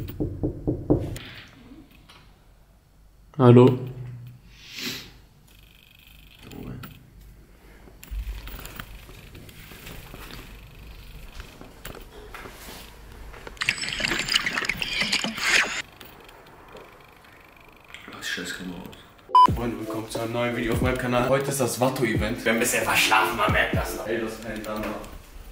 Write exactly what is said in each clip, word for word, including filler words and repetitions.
Hallo? Freunde, willkommen zu einem neuen Video auf meinem Kanal. Heute ist das Watto-Event. Wir haben ein bisschen verschlafen, man merkt das noch. Ey, das pennt dann noch.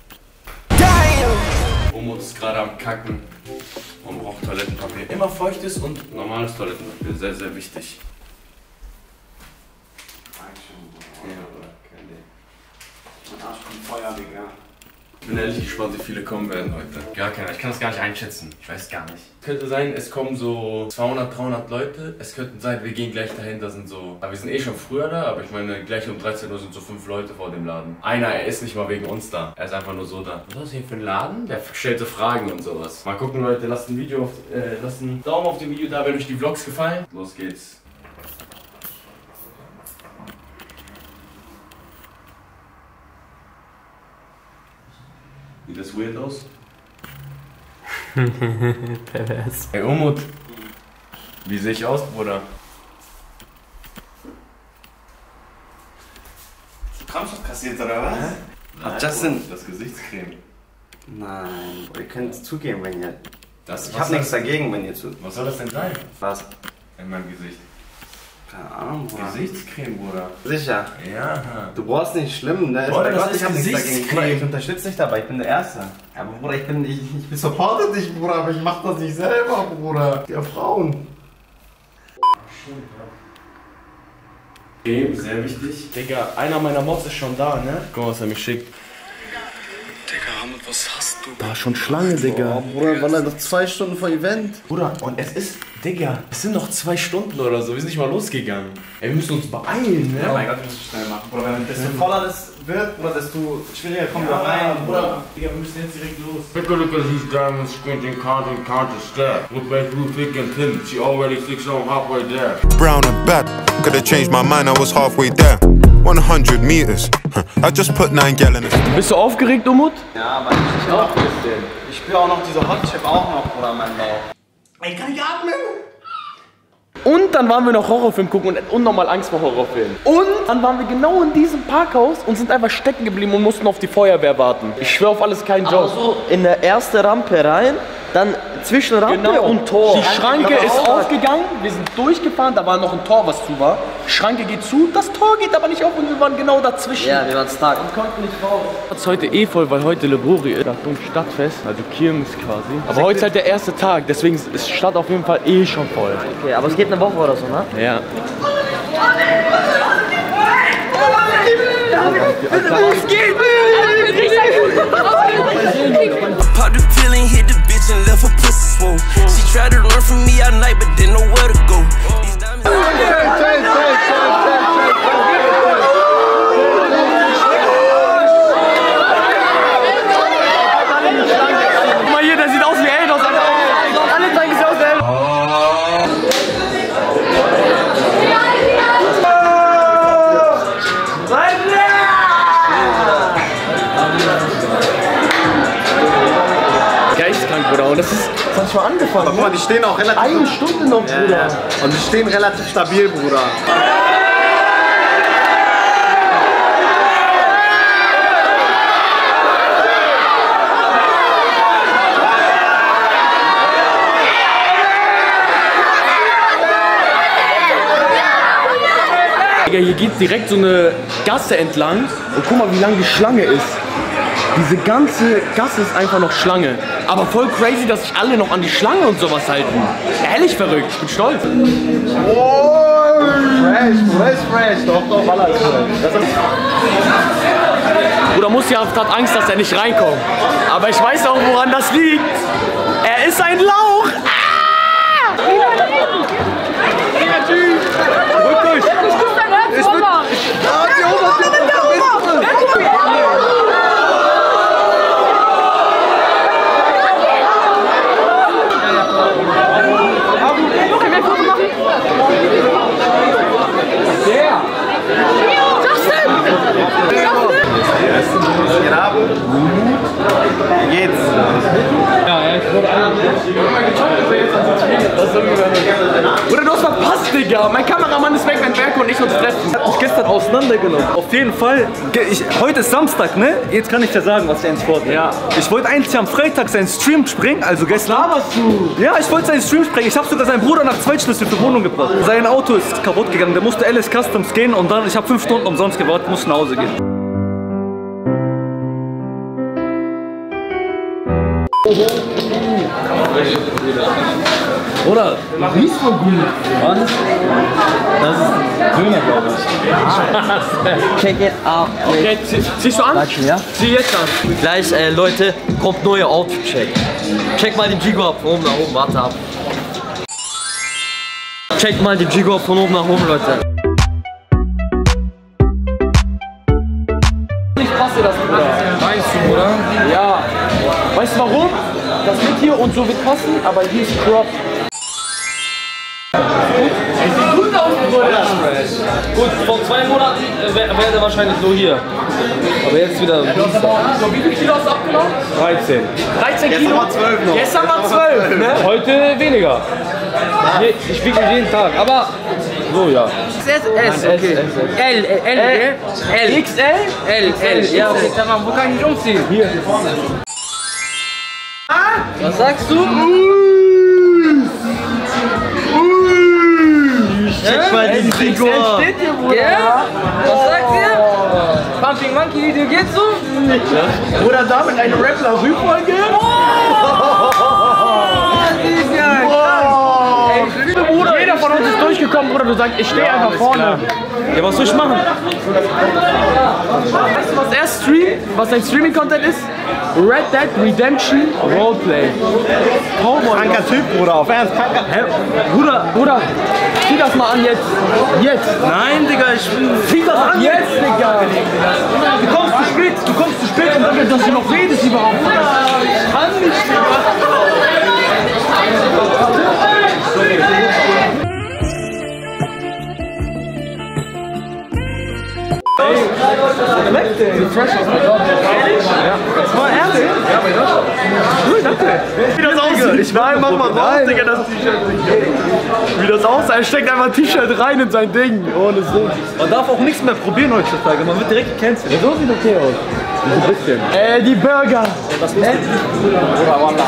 Umut ist gerade am Kacken und braucht Toilettenpapier. Immer feuchtes und normales Toilettenpapier, sehr, sehr wichtig. Ja, oder? Kein Ding. Mein Arsch kommt Feuer, Digga. Ich bin ehrlich gespannt, wie viele kommen werden heute. Gar keiner, ich kann das gar nicht einschätzen. Ich weiß gar nicht. Es könnte sein, es kommen so zweihundert, dreihundert Leute. Es könnte sein, wir gehen gleich dahin, da sind so... Aber wir sind eh schon früher da, aber ich meine, gleich um dreizehn Uhr sind so fünf Leute vor dem Laden. Einer, er ist nicht mal wegen uns da. Er ist einfach nur so da. Was ist das hier für ein Laden? Der stellt so Fragen und sowas. Mal gucken, Leute, lasst ein Video auf... Äh, lasst einen Daumen auf dem Video da, wenn euch die Vlogs gefallen. Los geht's. Sieht das weird aus? Pervers. Ey, Umut. Wie sehe ich aus, Bruder? Krampfstoff kassiert oder was? Hä? Hat Justin das Gesichtscreme? Nein, ihr könnt es zugeben, wenn ihr... Das, Ich hab nichts dagegen, wenn ihr zu... Was soll das denn sein? Was? In meinem Gesicht. Keine Ahnung, Bruder. Gesichtscreme, Bruder. Sicher. Ja. Du brauchst nicht schlimm, ne? Bruder, Bei das Gott, ist ich hab nichts dagegen. Gesichtscreme. Bruder, ich unterstütze dich dabei, ich bin der Erste. Aber Bruder, ich bin... Ich, ich supporte dich, Bruder, aber ich mach das nicht selber, Bruder. Der Frauen. Creme, sehr wichtig. Digga, einer meiner Mods ist schon da, ne? Guck mal, was er mich schickt. Digga, Hamid, was hast du? Da schon Schlange, Digga. Oh, Bruder, waren noch zwei Stunden vor Event. Bruder, und es ist, Digga, es sind noch zwei Stunden oder so. Wir sind nicht mal losgegangen. Ey, wir müssen uns beeilen, ne? Oh mein Gott, wir müssen schnell machen. Bruder, wenn desto voller das wird, Bruder, desto schwieriger kommen wir rein. Bruder, Digga, wir müssen jetzt direkt los. Take a look at these diamonds squinting, counting, counter step. Look back through thick and thin. She already six on halfway there. Brown and bad, could have changed my mind, I was halfway there. one hundred meters, I just put nine gallons. Bist du aufgeregt, Umut? Ja, aber ich auch. Ich spüre auch noch diese Hotchip auch noch, Bruder, mein Bauch. Ey, kann ich atmen? Und dann waren wir noch Horrorfilm gucken und unnormal Angst vor Horrorfilmen. Und dann waren wir genau in diesem Parkhaus und sind einfach stecken geblieben und mussten auf die Feuerwehr warten. Ich schwöre auf alles, kein Job. Aber so in der erste Rampe rein, dann zwischen Rampe Genau. und Tor. Die Schranke ist aufgegangen, wir sind durchgefahren, da war noch ein Tor, was zu war. Schranke geht zu, das Tor geht aber nicht auf und wir waren genau dazwischen. Ja, wir waren stark. Und konnten nicht raus. Es ist heute eh voll, weil heute Lebori ist. Achtung, Stadtfest, also Kirmes quasi. Aber heute ist halt der erste Tag, deswegen ist Stadt auf jeden Fall eh schon voll. Okay, aber es geht eine Woche oder so, ne? Ja. Es geht! Pop the pill and hit the bitch and left her pussy swole. She tried to learn from me all night, but didn't know where to go. These diamonds. Guck mal hier, der sieht aus wie Eldos. Alle zeigen sich aus wie Eldos. Geistkrank, Bruder. Und das ist, das hat schon angefangen. Aber guck mal, die stehen auch relativ... Eine Stunde noch, Bruder. Ja, ja. Und die stehen relativ stabil, Bruder. Digga, hier geht direkt so eine Gasse entlang und guck mal, wie lang die Schlange ist. Diese ganze Gasse ist einfach noch Schlange. Aber voll crazy, dass sich alle noch an die Schlange und sowas halten. Ehrlich verrückt, ich bin stolz. Oh, fresh, fresh, fresh. Doch, doch, Baller ist fresh. Bruder Musiaf hat Angst, dass er nicht reinkommt. Aber ich weiß auch, woran das liegt. Er ist ein Lauch. Ah! Ja, tschüss. Rück durch. Ich bin... Ah, die Oma, die Oma. Wie geht's? Ja, ich wurde Digga. Mein Kameramann ist weg, wenn Berko und ich uns treffen. Hat mich gestern auseinandergenommen. Auf jeden Fall, ich, heute ist Samstag, ne? Jetzt kann ich dir sagen, was ich eigentlich vorhabe. Ja. Ich wollte eigentlich am Freitag seinen Stream sprengen, also gestern. Was laberst du? Ja, ich wollte seinen Stream sprengen. Ich habe sogar seinen Bruder nach Zweitschlüssel für Wohnung gebracht. Sein Auto ist kaputt gegangen, der musste L S Customs gehen und dann, ich habe fünf Stunden umsonst gewartet, musste nach Hause gehen. Oder? Riecht voll gut. Was? Das ist Döner, glaube ich. Check it out. Okay, ziehst du an? Warte, ja? Zieh jetzt an. Gleich, äh, Leute, kommt neuer Outfit-Check. Check mal den Gigo ab, von oben nach oben, warte ab. Check mal den Gigo ab, von oben nach oben, Leute. Ich passe das, Bruder. Meinst du, Bruder? Ja. Weißt du warum? Das wird hier und so wird passen, aber hier ist Crop. Es sieht gut aus, Bruder. Gut, vor zwei Monaten äh, wäre wär der wahrscheinlich so hier. Aber jetzt wieder. Ja, du hast aber auch, so, wie viel Kilo hast du abgenommen? dreizehn. dreizehn Kilo? Gestern war zwölf noch. Gestern war zwölf, ne? Heute weniger. Je, ich wiege jeden Tag, aber so ja. S, okay. L, L, L, L. X L? L, L. Ja, okay, tamam. Wo kann ich mich umziehen? Hier, hier vorne. Was sagst du? Check mal den Gigo ab. Steht hier, Bruder. Ja? Was sagt ihr? Pumping Monkey Video geht so? Bruder, damit eine Rap-Larue-Folge? Bruder, jeder von uns ist durchgekommen, Bruder. Du sagst, ich stehe einfach vorne. Ja, was soll ich machen? Weißt du, was er streamt? Was sein Streaming-Content ist? Red Dead Redemption Roleplay. Kranker Typ, Bruder, auf Ernst. Kranker. Hä? Bruder, Bruder, zieh das mal an jetzt. Jetzt. Nein, Digga, ich bin. Zieh das an jetzt, Digga. Du kommst zu spät, du kommst zu spät und dann, dass du noch redest überhaupt. Ich kann nicht, Digga. Wie das aussieht? Nein, mach mal raus, Digga, das T-Shirt. Wie das aussieht, er steckt einfach ein T-Shirt rein in sein Ding. Ohne Sinn. Man darf auch nichts mehr probieren heutzutage, man wird direkt gecancelt. So sieht okay aus. Ein bisschen. Äh, die Burger. Das ist Bruder, Wallah.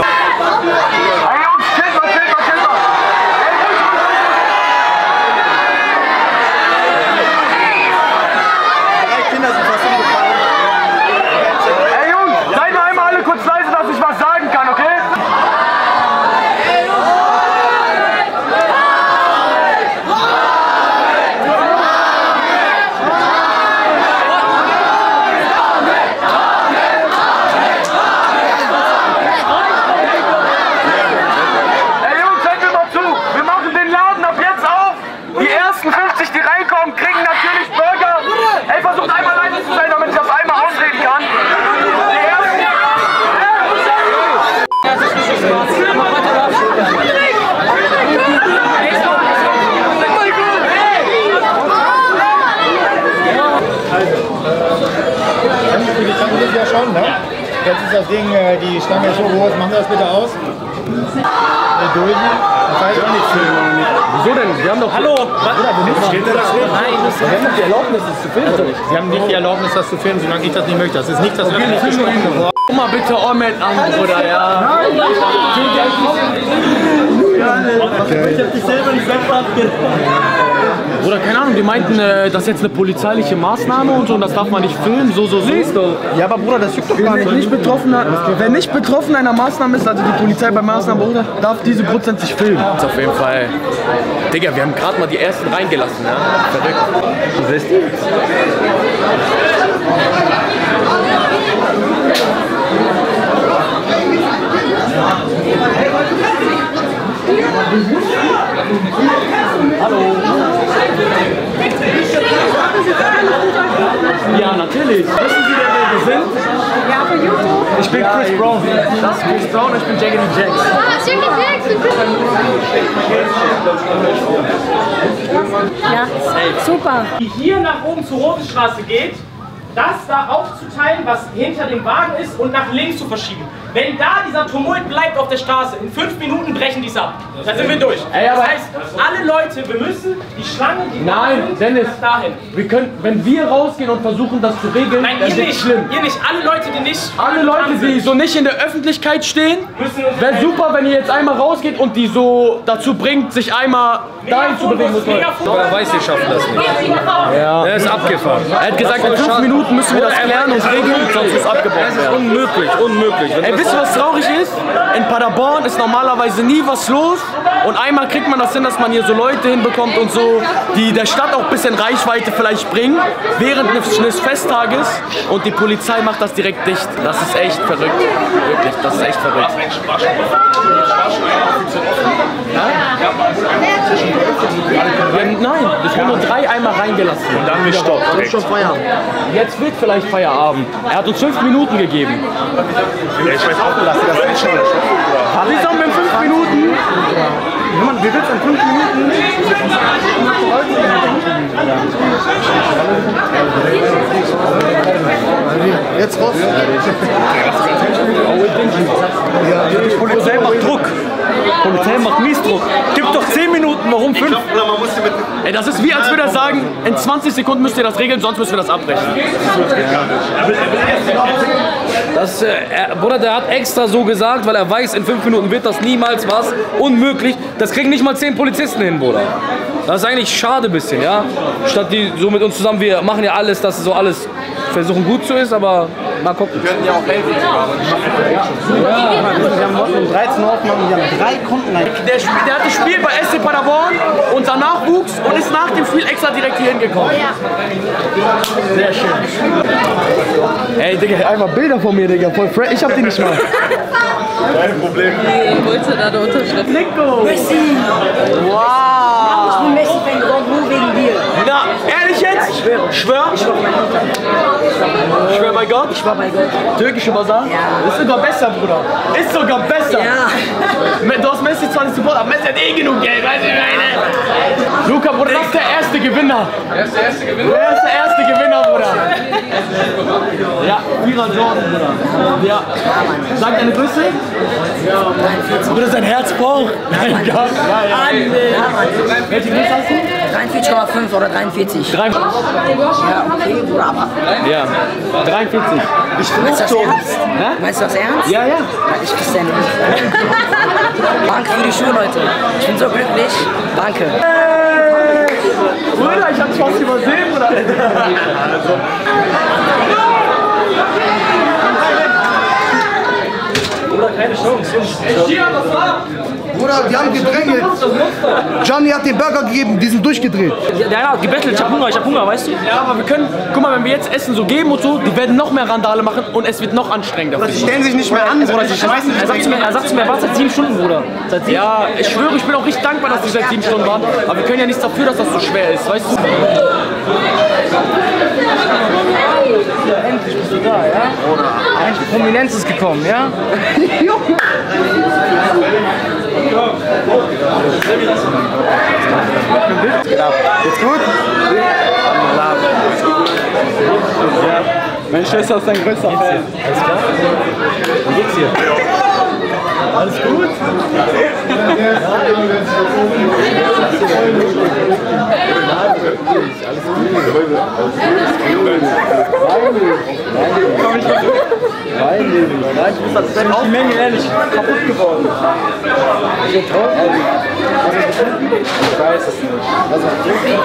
Jetzt ist das Ding, die Stange ist so groß, machen wir das bitte aus. Dulden. Das heißt auch nicht filmen, oder nicht? Wieso denn? Wir haben doch... Hallo! Was? Steht da das drin? Nein, das wir haben doch die Erlaubnis, das zu filmen, oder nicht? Sie haben nicht die Erlaubnis, das zu filmen, solange ich das nicht möchte. Das ist nicht das öffentliche Gespräch. Guck mal bitte Omet an, Bruder, ja. Ich hab dich selber nicht weggebracht. Bruder, keine Ahnung, die meinten, äh, das ist jetzt eine polizeiliche Maßnahme und so und das darf man nicht filmen, so, so, so. Siehst du? Ja, aber Bruder, das juckt doch gar nicht. Nicht betroffen, wer nicht betroffen einer Maßnahme ist, also die Polizei bei Maßnahmen, Bruder, darf diese Prozent sich filmen. Das ist auf jeden Fall. Digga, wir haben gerade mal die ersten reingelassen, ja? Verrückt. Wo ist die? Hallo. Ja, natürlich. Wissen Sie denn, wer wir sind? Ja, für YouTube. Ich bin Chris Brown. Das ist Chris Brown, ich bin Jaggedy Jax. Ah, Jaggedy Jax. Ja, super. Die hier nach oben zur Rosenstraße geht, das da aufzuteilen, was hinter dem Wagen ist und nach links zu verschieben. Wenn da dieser Tumult bleibt auf der Straße, in fünf Minuten brechen brechen dies ab. Da sind wir durch. Ey, aber das heißt, alle Leute, wir müssen die Schlange, die Nein, Dennis, dahin. wir können, wenn wir rausgehen und versuchen, das zu regeln, Nein, dann ihr ist nicht. schlimm. Ihr nicht. Alle Leute, die nicht. Alle Leute, die so nicht in der Öffentlichkeit stehen, wäre super, wenn ihr jetzt einmal rausgeht und die so dazu bringt, sich einmal dahin zu bewegen. Aber er weiß, wir schaffen das nicht. Ja. Er ist abgefahren. Er hat gesagt, in fünf Minuten müssen wir das klären und regeln, sonst ist abgebrochen. Es ist unmöglich, unmöglich. Ey, wisst ihr, was traurig ist? In Paderborn ist normalerweise nie was los und einmal kriegt man das hin, dass man hier so Leute hinbekommt und so, die der Stadt auch ein bisschen Reichweite vielleicht bringen, während eines Festtages, und die Polizei macht das direkt dicht. Das ist echt verrückt. Wirklich, das ist echt verrückt. Ja, nein, es wurden nur drei einmal reingelassen. Und dann gestoppt. Jetzt schon Feierabend. Jetzt wird vielleicht Feierabend. Er hat uns fünf Minuten gegeben. Ja, ich weiß auch, dass das nicht schon ist. Wie sagen wir in fünf Minuten? Mann, wir wissen in fünf Minuten. Jetzt raus. Die Polizei macht Druck. Die Polizei macht mies Druck. Gib doch zehn Minuten, warum fünf? Ey, das ist wie, als würde er sagen, in zwanzig Sekunden müsst ihr das regeln, sonst müssen wir das abbrechen. Das, äh, er, Bruder, der hat extra so gesagt, weil er weiß, in fünf Minuten wird das niemals was. Unmöglich. Das kriegen nicht mal zehn Polizisten hin, Bruder. Das ist eigentlich schade ein bisschen, ja. Statt die so mit uns zusammen, wir machen ja alles, dass so alles versuchen gut so ist, aber mal gucken. Wir können ja auch helfen. Wir haben heute um dreizehn Uhr aufgemacht und wir haben drei Kunden. Der, der hat das Spiel bei S C Paderborn, unser Nachwuchs, und ist nach dem Spiel extra direkt hier hingekommen. Sehr schön. Ey, Digga, einmal Bilder von mir, Digga. Voll fresh. Ich hab die nicht mal. Kein Problem. Nee, wollte da der Unterschrift. Nico! Messi! Wow! Ich bin Messi-Fan geworden, nur wegen dir. Na, ehrlich jetzt? Ich schwöre. Schwör? Ich war bei Gott. Ich schwör bei Gott? Ich war bei Gott. Türkische Basar? Ja. Ist sogar besser, Bruder. Ist sogar besser. Ja. Du hast Messi zwar nicht Support, aber Messi hat eh genug Geld, weißt du, wie meine? Luca, Bruder, das ist der erste Gewinner. Er ist der erste Gewinner? Er ist der erste Gewinner, Bruder. Ja, Vierer Jordan, Bruder. Ja. Sag deine Größe? Ja. Bruder, sein Herz pocht. Mein Gott. Ja, ja. Welche Größe hast du? dreiundvierzig Komma fünf oder dreiundvierzig. Drei. Ja, okay, Bruder, aber. Ja. dreiundvierzig. Ich Meinst du das ernst? Hä? Meinst du das ernst? Ja, ja. Ich küsse deine Hand. Danke für die Schuhe, Leute. Ich bin so glücklich. Danke. Hey. Bruder, ich hab dich fast übersehen, Bruder. Bruder, keine Chance, Jungs. Ey, Chia, was war? Bruder, die haben gedrängelt. Gianni hat den Burger gegeben, die sind durchgedreht. Ja, der hat gebettelt, ich hab Hunger, ich hab Hunger, weißt du? Ja, aber wir können, guck mal, wenn wir jetzt Essen so geben und so, die werden noch mehr Randale machen und es wird noch anstrengender. Bruder, die stellen sich nicht mehr an, Bruder, die schmeißen sich. Er sagt zu mir, er sagt zu mir, er war seit sieben Stunden, Bruder. Seit sieben ja, ich schwöre, ich bin auch richtig dankbar, dass die seit sieben Stunden waren. Aber wir können ja nichts dafür, dass das so schwer ist, weißt du? Ja, endlich bist du da, ja? Eigentlich Prominenz ist gekommen, ja? Jetzt gut? Ja. Meine Schwester ist dein größter Fan. Alles klar? Wie geht's dir? Alles gut? Komm ich mal. Nein, nein, du bist als deine Menge ehrlich kaputt geworden. Ich bin traurig. Ich weiß es nicht. Was hast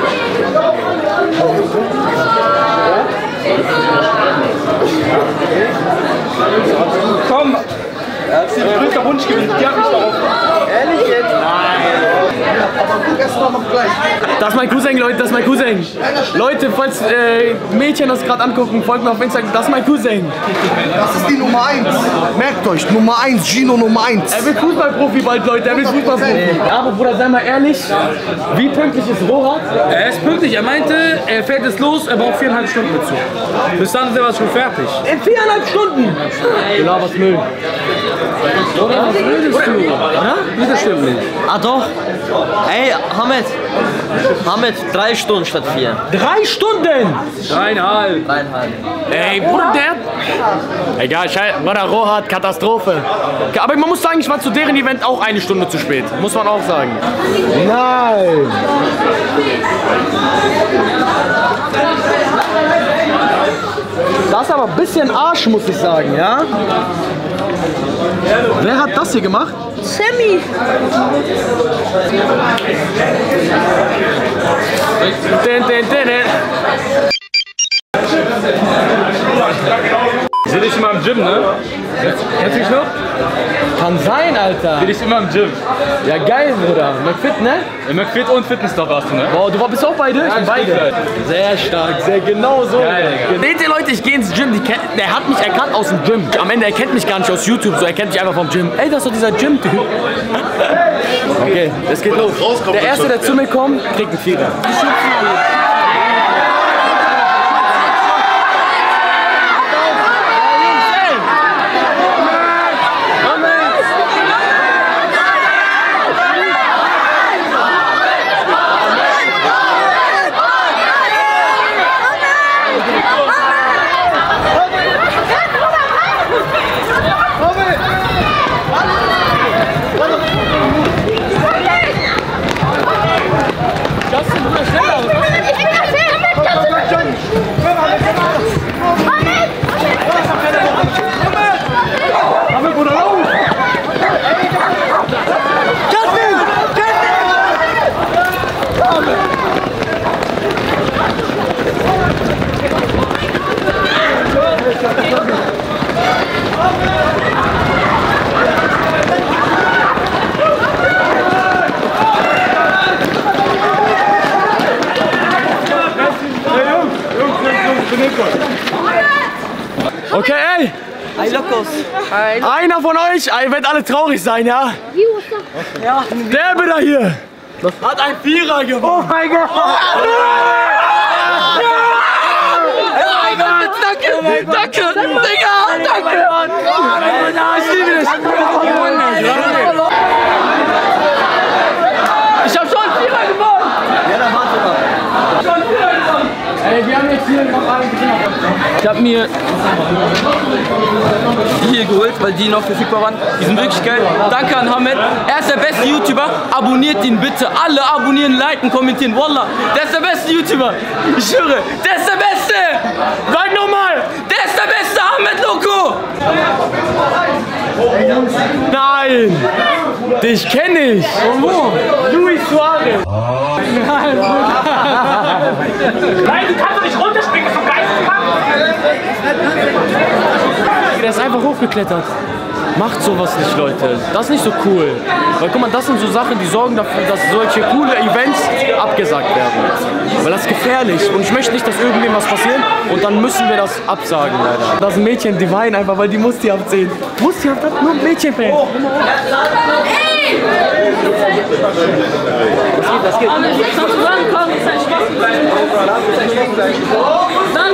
du? Komm! Das ist ein größter Wunsch gewesen. Die hat mich darauf. Ehrlich jetzt? Nein. Aber guck erst mal noch gleich. Das ist mein Cousin, Leute, das ist mein Cousin. Leute, falls äh, Mädchen das gerade angucken, folgt mir auf Instagram, das ist mein Cousin. Das ist die Nummer eins. Merkt euch, Nummer eins, Gino Nummer eins. Er wird Fußballprofi bald, Leute, er wird Fußballprofi. Aber Bruder, sei mal ehrlich, wie pünktlich ist Rohat? Er ist pünktlich, er meinte, er fährt jetzt los, er braucht viereinhalb Stunden dazu. Bis dann ist er was schon fertig. In viereinhalb Stunden? Du laberst Müll. Oder? Was redest du? Oder? Das stimmt nicht. Ah doch. Ey, Hamed. Hamed, drei Stunden statt vier. Drei Stunden? Dreieinhalb. Dreieinhalb. Ey, Bruder, der... Egal, scheiße. Bruder, Rohat, Katastrophe. Aber man muss sagen, ich war zu deren Event auch eine Stunde zu spät. Muss man auch sagen. Nein! Das ist aber ein bisschen Arsch, muss ich sagen, ja? Wer hat das hier gemacht? Sammy. Den, den, den, den. Ich seh dich immer im Gym, ne? Kennst du mich noch? Kann sein, Alter. Seh dich immer im Gym. Ja, geil, Bruder. McFit, ne? Ja, McFit und Fitnessstop warst du, ne? Boah, du bist auch beide? Ja, ich bin beide. Sehr stark, sehr genau so. Geil, Seht ihr Leute, ich gehe ins Gym, die kennt, der hat mich erkannt aus dem Gym. Am Ende erkennt mich gar nicht aus YouTube, so er kennt mich einfach vom Gym. Ey, das ist doch dieser Gym-Typ. Okay, es geht los. Der Erste, der zu mir kommt, kriegt einen Vierer. Okay, ey! Hi, Lokos. Hi. Einer von euch, ihr werdet alle traurig sein, ja? Ja. Der bitte hier hat ein Vierer gewonnen. Oh mein Gott! Danke! Danke! Digga! Danke! Ich liebe dich! Ich hab schon einen Vierer gewonnen! Ja, dann warte mal. Schon einen Vierer gewonnen! Ey, wir haben jetzt hier noch einen Gewinner. Ich hab mir die hier geholt, weil die noch verfügbar waren. Die sind wirklich geil. Danke an Hamed. Er ist der beste YouTuber. Abonniert ihn bitte. Alle abonnieren, liken, kommentieren. Wallah, der ist der beste YouTuber. Ich schwöre, der ist der Beste. Sag nochmal! Der ist der beste Hamed Loco. Nein! Dich kenne ich! Von wo? Luis Suarez! Nein, Nein, du kannst doch nicht runterspringen, so geisteskrank! Der ist einfach hochgeklettert. Macht sowas nicht, Leute. Das ist nicht so cool. Weil guck mal, das sind so Sachen, die sorgen dafür, dass solche coole Events abgesagt werden. Weil das ist gefährlich. Und ich möchte nicht, dass irgendwem was passiert. Und dann müssen wir das absagen, leider. Das sind Mädchen, die weinen einfach, weil die Musti abziehen. Musti hat nur ein Mädchenfan. Hey! Was geht, was geht? Aber ich kann sagen, komm, ist ein Spaß. Dann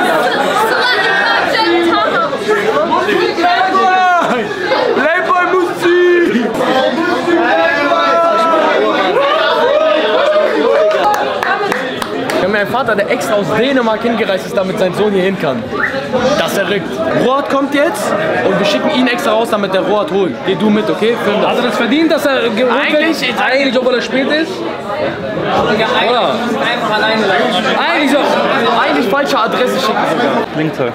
Playboy Musik! Wir haben einen Vater, der extra aus Dänemark hingereist ist, damit sein Sohn hier hin kann. Das ist verrückt. Rohat kommt jetzt und wir schicken ihn extra raus, damit der Rohat holt. Geh du mit, okay? Film das. Also das verdient, dass er geholt Eigentlich, wird? Eigentlich, obwohl er spät ist? Oder? einfach alleine lassen. Eigentlich, so, eigentlich falsche Adresse schicken sogar. Linkte.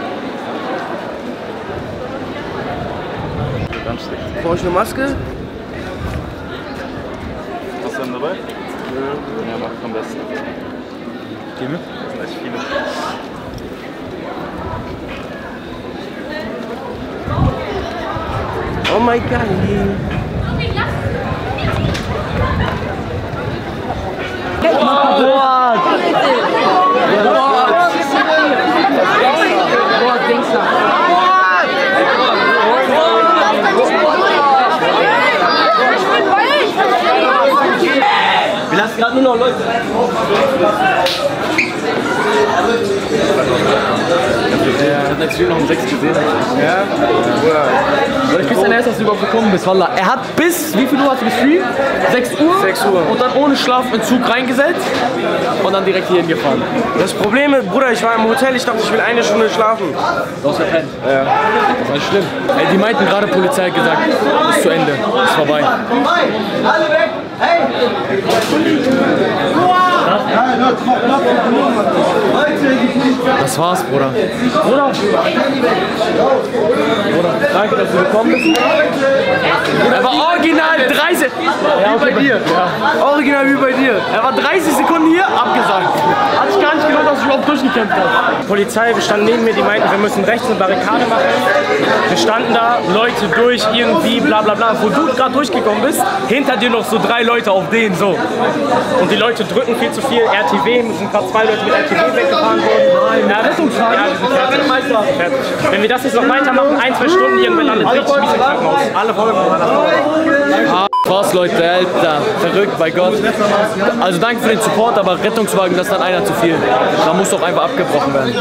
Brauche ich eine Maske? Hast du einen dabei? Ja. Ja, mach am besten. Geh mit. Das sind echt viele. Oh mein Gott. Boah! Boah, denkst du? Wir lassen gerade nur noch Leute. Der hatten den Stream noch um sechs gesehen. Ja? Oder ich weiß dann erst, dass du überhaupt gekommen bist, Wallah. Er hat bis, wie viel Uhr hast du gestreamt? sechs Uhr? sechs Uhr. Und dann ohne Schlafentzug reingesetzt und dann direkt hierhin gefahren. Das Problem ist, Bruder, ich war im Hotel, ich dachte, ich will eine Stunde schlafen. Du hast verpennt. Ja. Das war nicht schlimm. Ey, die meinten gerade, Polizei hat gesagt, ist zu Ende, ist vorbei. Alle weg! Hey! Das war's, Bruder. Bruder! Bruder, danke, dass du gekommen bist. Er war original dreißig... Ja, wie bei dir. Ja. Original wie bei dir. Er war dreißig Sekunden hier, abgesagt. Hat sich gar nicht gelohnt, dass ich überhaupt durchgekämpft habe. Polizei, wir standen neben mir, die meinten, wir müssen rechts eine Barrikade machen. Wir standen da, Leute durch, irgendwie, bla bla bla. Wo du gerade durchgekommen bist, hinter dir noch so drei Leute auf den, so. Und die Leute drücken viel zu viel. R T W, müssen gerade zwei Leute mit R T W weggefahren worden. Ja, Rettungswagen. Ja, wir sind fertig. fertig. Wenn wir das jetzt noch weitermachen, ein, zwei Stunden, irgendwann landet richtig mies im Krankenhaus. Alle Folgen. Ah, was, Leute, Alter. Verrückt, bei Gott. Also danke für den Support, aber Rettungswagen, das ist dann einer zu viel. Da muss doch einfach abgebrochen werden.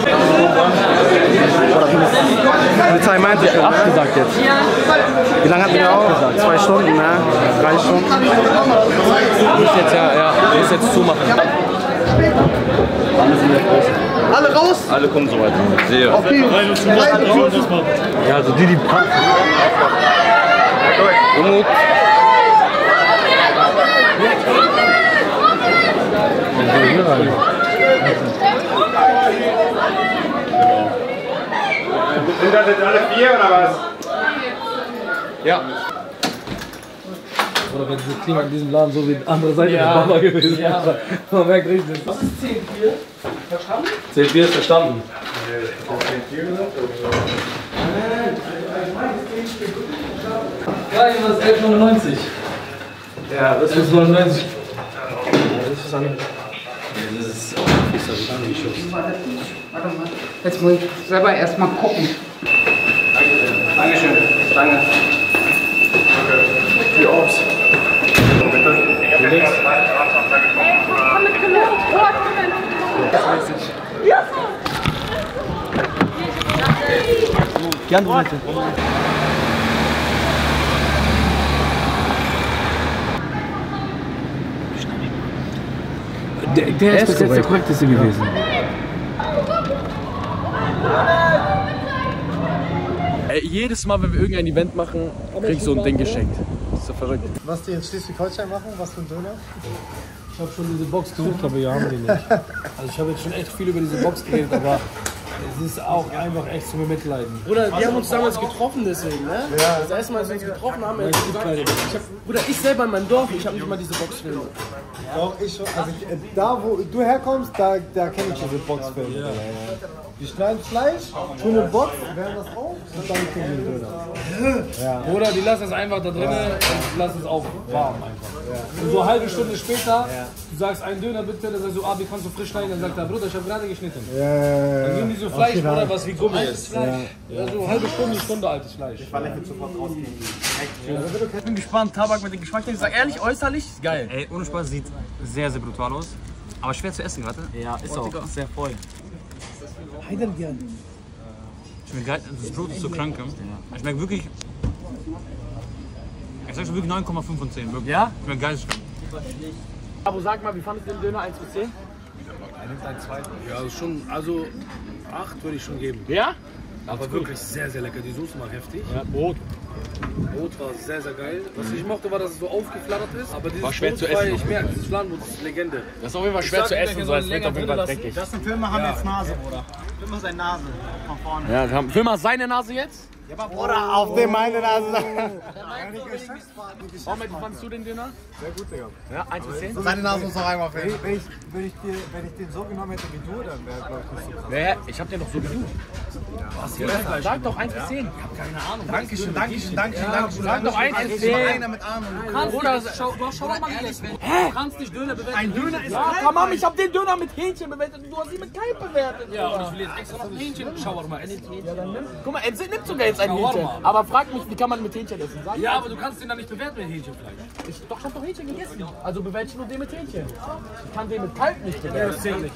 Die Polizei meinte schon, abgesagt jetzt. Wie lange hatten wir auch? Zwei Stunden, ne? Drei Stunden. Du musst jetzt, ja, ja, du musst jetzt zumachen. Alle sind jetzt raus. Alle raus? Alle kommen soweit. Sehe. Okay. Ja, also die, die packen. Umut. Sind das jetzt alle vier oder was? Ja. Oder wenn das Klima in diesem Laden so wie die andere Seite ja. der Mama gewesen ja. ist. Man merkt richtig. Was ist zehn vier? Verstanden? zehn vier ist verstanden. Ja, das ist elf neunundneunzig. Ja, das ist neunundneunzig. Das ist an. Das ist Warte mal. Jetzt muss ich selber erstmal gucken. Dankeschön. Danke. Die Obst. Hey, komm mit Gelöst. Ja. Die andere Seite. Der, der, der ist bis jetzt der korrekteste gewesen. Ey, jedes Mal, wenn wir irgendein Event machen, krieg ich so ein Ding geschenkt. Das ist so verrückt. Was die in Schleswig-Holstein machen? Was für ein Döner? Ich habe schon diese Box gesucht, aber wir haben die nicht. Also ich habe jetzt schon echt viel über diese Box geredet, aber es ist auch einfach echt zum Mitleiden. Bruder, wir haben uns damals getroffen deswegen, ne? Ja. Das erste Mal, als wir uns getroffen haben, ja, ich gesagt, ich hab, Bruder, ich selber in meinem Dorf, ich habe nicht mal diese Boxfilme. Doch, ich schon. Also ich, da, wo du herkommst, da, da kenne ich diese Boxfilme. Ja. Die schneiden Fleisch, tun eine Box, wärmen das auf und dann kriegen wir den Döner. Ja. Oder die lassen es einfach da drinnen und lassen es auch warm einfach. Ja. Und so eine halbe Stunde später, ja. du sagst einen Döner bitte, dann sagst du, ah, wie kannst du frisch schneiden? Dann sagt er, Bruder, ich habe gerade geschnitten. Ja. Dann nehmen die so Fleisch, Bruder, was wie Gummi ist. Ja. Ja, so eine halbe Stunde, eine Stunde altes Fleisch. Ich will sofort rausgehen. Ich bin gespannt, Tabak mit dem Geschmack. Ich sag ehrlich, äußerlich ist geil. Ey, ohne Spaß, sieht sehr, sehr brutal aus. Aber schwer zu essen gerade. Ja, ist auch sehr voll. Heidern gern. Ich bin geil, das Brot ist so krank. Ich merke wirklich. Ich sag schon wirklich neun Komma fünf von zehn. Wirklich. Ja? Ich bin geil. Aber sag mal, wie fandest du den Döner eins bis zehn? Er nimmt einen zweiten. Ja, also schon, also acht würde ich schon geben. Ja? Aber wirklich sehr, sehr lecker. Die Soße war heftig. Ja, Brot. Brot war sehr, sehr geil. Was ich mochte, war, dass es so aufgeflattert ist. Aber dieses war schwer Brot zu essen. War, ich merke, dieses Fladenbrot ist Legende. Das ist auf jeden Fall schwer zu essen, so als wird auf jeden Fall dreckig. Das sind Filme, haben ja. jetzt Nase, Bruder. Filme seine Nase von vorne. Ja, haben Filme seine Nase jetzt? Ja, aber Bruder, auf dem meine Nase. Mohamed, wie fandest du den Döner? Sehr gut, Digga. Ja, eins bis zehn? Seine Nase muss noch einmal filmen. Wenn ich, wenn, ich dir, wenn ich den so genommen hätte wie du, dann wäre glaube ich nicht so krass. Naja, ich hab den doch so wie du. Was? Ja, sag doch eins bis zehn. Ich hab keine Ahnung. Dankeschön, Dankeschön, Dankeschön, Dankeschön. Sag doch eins bis zehn. Einer mit Armen. Du kannst Bruder, schau, doch, schau mal ehrlich. Hä? Du kannst nicht Döner bewerten. Ein Döner ist ja, komm mal, ich hab den Döner mit Hähnchen bewertet und du hast ihn mit Kalb bewertet. Ja, und ich will jetzt extra noch Hähnchen. Schau mal, mal. Ja, dann nimm. Guck mal, er nimmt sogar jetzt als ein Hähnchen. Aber frag mich, wie kann man mit Hähnchen essen? Sag Ja, aber du kannst den dann nicht bewerten mit Hähnchenfleisch. Ich doch, ich hab doch Hähnchen gegessen. Also bewerte ich nur den mit Hähnchen. Ich kann den mit Kalb nicht bewerten. Das zählt nicht.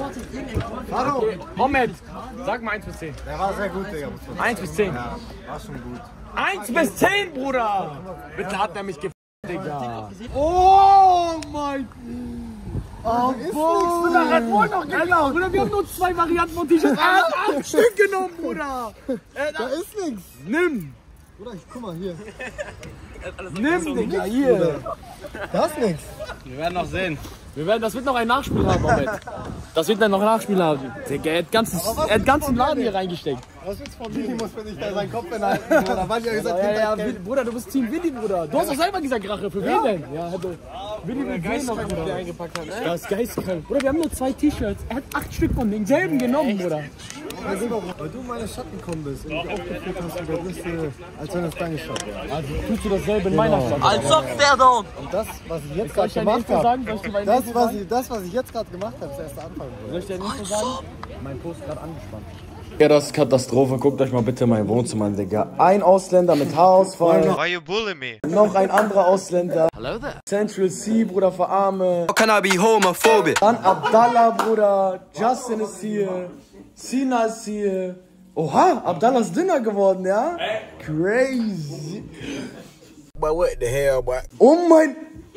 Okay. Moment, sag mal eins bis zehn. Der war sehr gut, Digga. eins bis zehn. Ja, war schon gut. eins bis zehn, Bruder! Bitte hat er mich gefickt, Digga. Oh mein Gott. Oh, ist Bruder, Red Bull noch geklaut. Bruder, wir haben nur zwei Varianten von T-Shirts. Er hat acht Stück genommen, Bruder. Da ist nichts. Nimm. Bruder, ich guck mal hier. Nimm, Digga, hier. Da ist nichts. Wir werden noch sehen. Wir werden, das wird noch ein Nachspiel haben, Moment. Das wird dann noch ein Nachspiel haben. Digga, er hat ganzen, er hat ganzen Laden hier reingesteckt. Was willst du von Willi? Muss mir nicht da seinen Kopf hinhalten, Bruder. Weil ja gesagt, ja, ja, ja, Bruder, du bist Team Willi, Bruder. Du hast doch selber gesagt, Rache. Für wen denn? Ja, hätte Willi mit wen noch, Bruder. Eingepackt hat. Das ist geistkrank. Bruder, wir haben nur zwei T-Shirts. Er hat acht Stück von denselben genommen, Bruder. Weil du in meine Stadt gekommen bist und mich aufgeführt hast über Liste, als wenn es deine Stadt wäre. Also tust du dasselbe in meiner Stadt. Als ob der da. Und das, was ich jetzt Soll gerade ich dir gemacht nicht so sagen? Soll ich dir habe, meine das, Info was sagen? ich, das, was ich jetzt gerade gemacht habe, ist der erste Anfang. Soll ich dir nicht so sagen? Mein Po ist gerade angespannt. Ja, das ist Katastrophe. Guckt euch mal bitte mein Wohnzimmer an, Digga. Ein Ausländer mit Haarausfall. Why you bully me? Noch ein anderer Ausländer. Hello there. Central C, Bruder, verarme. How can I be homophobic? Dann Abdallah, Bruder. Justin ist hier. Sina ist hier. Oha, Abdallah ist dünner geworden, ja? Crazy. But what the hell, boy? Oh mein...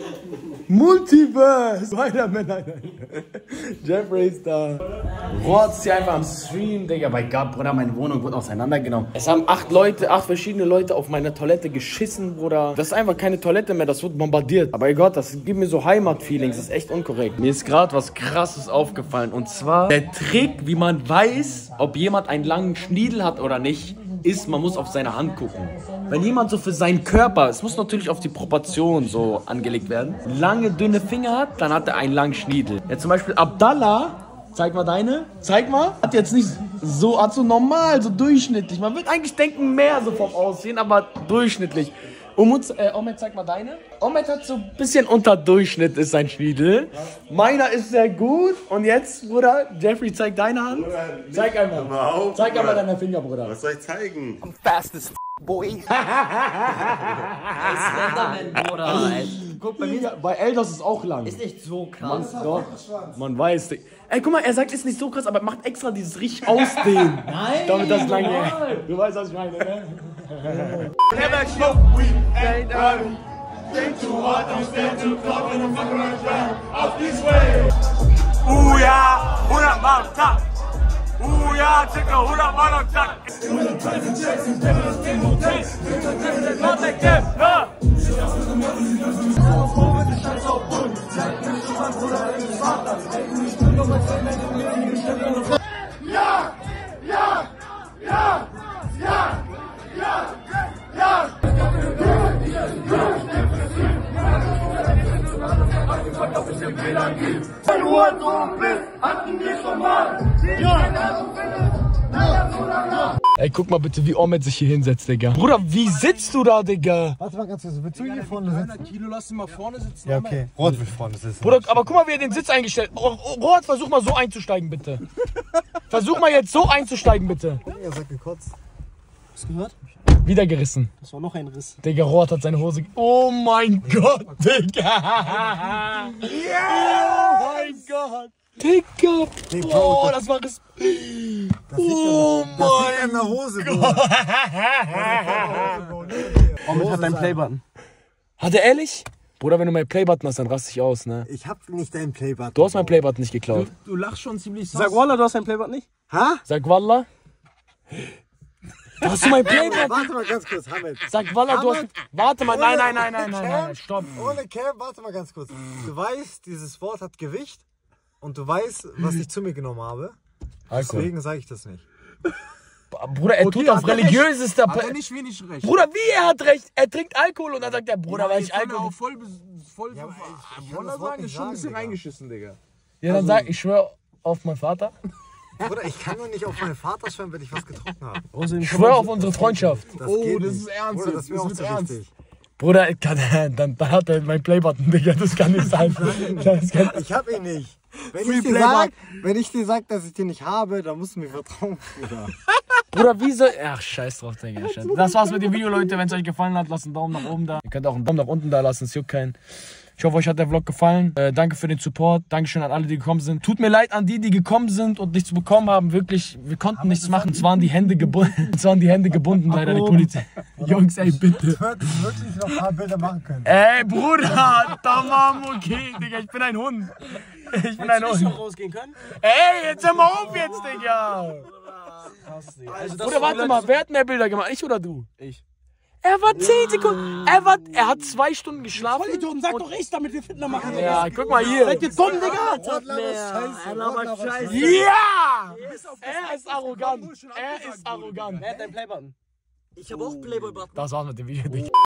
Multiverse! Spider-Man, nein, nein. Jeffrey ist da. Rotz hier einfach am Stream, Digga. Bei Gott, Bruder, meine Wohnung wurde auseinandergenommen. Es haben acht Leute, acht verschiedene Leute auf meine Toilette geschissen, Bruder. Das ist einfach keine Toilette mehr, das wird bombardiert. Aber Gott, das gibt mir so Heimatfeelings, das ist echt unkorrekt. Mir ist gerade was Krasses aufgefallen. Und zwar der Trick, wie man weiß, ob jemand einen langen Schniedel hat oder nicht, ist, man muss auf seine Hand gucken. Wenn jemand so für seinen Körper, es muss natürlich auf die Proportion so angelegt werden, lange, dünne Finger hat, dann hat er einen langen Schniedel. Ja, zum Beispiel Abdallah, zeig mal deine, zeig mal, hat jetzt nicht so, hat so normal, so durchschnittlich. Man wird eigentlich denken, mehr so vom Aussehen, aber durchschnittlich. Umut, äh, Omet, zeig mal deine. Omet hat so ein bisschen unter Durchschnitt ist sein Schniedel. Meiner ist sehr gut. Und jetzt, Bruder, Jeffrey, zeig deine Hand. Zeig einmal. Auf, zeig einmal deine Finger, Bruder. Was soll ich zeigen? I'm fast as f boy. Slenderman, Bruder. Guck, bei mir, bei Eldos ist es auch lang. Ist nicht so krass. Man, doch, man weiß. Ey, guck mal, er sagt, ist nicht so krass, aber er macht extra dieses richtig ausdehnen. Nein. Damit das lang geht. Du weißt, was ich meine, ne? Never smoke weed, ain't early. Think too hard, don't stand too close, and I'm fucking around off this way. Ooh ja, hundert Mal am Tag. Ooh ja, circa hundert Mal am Tag. Ja, ja, ja, ja, ja, ja. Ey, guck mal bitte, wie Omet sich hier hinsetzt, Digga. Bruder, wie sitzt du da, Digga? Warte mal ganz kurz, willst du hier vorne sitzen? Kilo, lass ihn mal vorne sitzen. Ja, okay. Rot will vorne sitzen. Bruder, aber guck mal, wie er den Sitz eingestellt hat. Rot, versuch mal so einzusteigen, bitte. Versuch mal jetzt so einzusteigen, bitte. Er sagt gekotzt. Hast du gehört? Wieder gerissen. Das war noch ein Riss. Digga, Rot hat seine Hose... Oh mein Gott, Digga. Oh mein Gott. Digga. Oh, das war das... Oh mein an der Hose, Gott. Omid hat deinen Playbutton. Hat er ehrlich? Bruder, wenn du meinen Playbutton hast, dann raste ich aus, ne? Ich hab nicht deinen Playbutton. Du hast meinen Playbutton nicht geklaut. Du, du lachst schon ziemlich sass. Sag Wallah, du hast deinen Playbutton nicht? Ha? Sag Wallah. Hast du mein Playbutton? Warte mal ganz kurz, Hamid. Sag Wallah, du hast... Warte mal, nein, nein, nein, nein, nein, nein, stopp. Ohne Cam, warte mal ganz kurz. Du weißt, dieses Wort hat Gewicht und du weißt, was ich zu mir genommen habe. Deswegen sage ich das nicht. Bruder, er Okay, tut auf hat er religiösester... recht. Hat er nicht wenig recht. Bruder, wie er hat recht? Er trinkt Alkohol und dann sagt der Bruder, weil ich jetzt kann er Alkohol... auch voll... voll Ja, aber ich- ich kann Wallah das Wort sagen, nicht ist schon ein sagen, bisschen Digga. reingeschissen, Digga. Ja, dann sag ich, schwör auf meinen Vater. Bruder, ich kann doch nicht auf meinen Vater schwören, wenn ich was getrunken habe. Ich schwör auf unsere Freundschaft. Das Oh, geht das nicht. ist ernst Bruder, das jetzt. ist mir Das auch wird zu ernst. wichtig. Bruder, ich kann, dann, dann hat er meinen Playbutton, Digga, das kann nicht sein. Das kann, Ich hab ihn nicht. Wenn Free ich, dir Playback. sag, wenn ich dir sag, dass ich den nicht habe, dann musst du mir vertrauen, Bruder. Bruder, wie soll... Ach, scheiß drauf, Digga. Das war's mit dem Video, Leute. Wenn es euch gefallen hat, lasst einen Daumen nach oben da. Ihr könnt auch einen Daumen nach unten da lassen, es juckt keinen. Ich hoffe, euch hat der Vlog gefallen. Äh, danke für den Support. Dankeschön an alle, die gekommen sind. Tut mir leid an die, die gekommen sind und nichts bekommen haben. Wirklich, wir konnten nichts machen. Es waren die Hände gebunden. Es waren die Hände gebunden, leider die Polizei. Jungs, ey, bitte. Ich würde wirklich noch ein paar Bilder machen können. Ey, Bruder, tamam, okay, Digga, ich bin ein Hund. Ich bin ein Hund. Hättest du rausgehen können? Ey, jetzt hör mal auf jetzt, Digga. Also, Bruder, warte mal, wer hat mehr Bilder gemacht? Ich oder du? Ich. Er war zehn Sekunden. Er, war, er hat zwei Stunden geschlafen. Voll dumm, sag doch ich, damit wir Fitner machen. Ja, guck mal hier. Seid ihr dumm, Digga? Er labert Scheiße. Ja! Er ist arrogant. Er ist arrogant. Wer hat deinen Playbutton? Ich hab auch Playboy-Button. Das war's mit dem Video, Digga.